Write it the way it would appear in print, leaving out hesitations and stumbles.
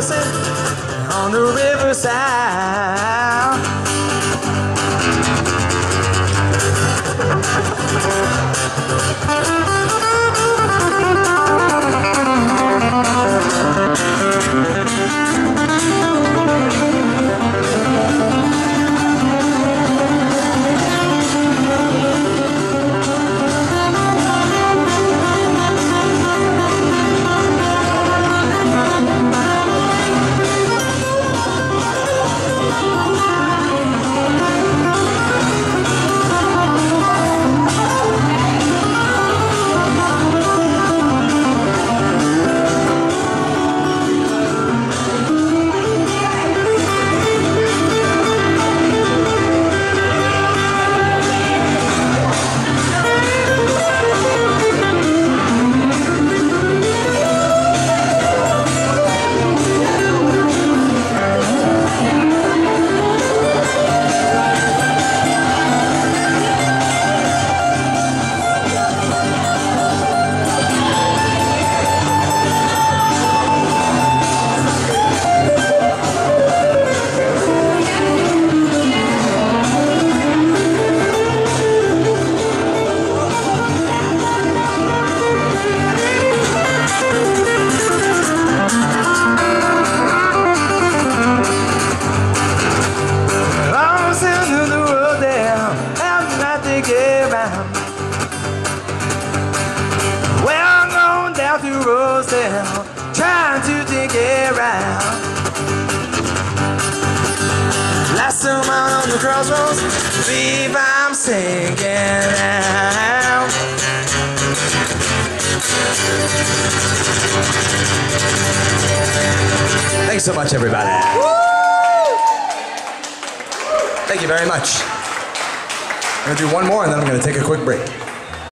busting on the riverside. Trying to dig it around. Last time out on the crossroads, believe I'm singing out. Thanks so much, everybody. Woo! Thank you very much. I'm going to do one more and then I'm going to take a quick break.